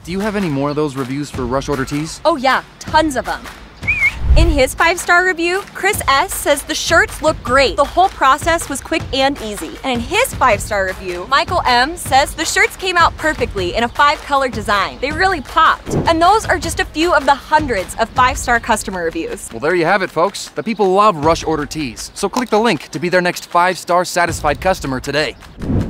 Do you have any more of those reviews for rush order tees? Oh yeah, tons of them. In his 5-star review, Chris S. says the shirts look great. The whole process was quick and easy. And in his 5-star review, Michael M. says the shirts came out perfectly in a 5-color design. They really popped. And those are just a few of the hundreds of 5-star customer reviews. Well, there you have it, folks. The people love rush order tees. So click the link to be their next 5-star satisfied customer today.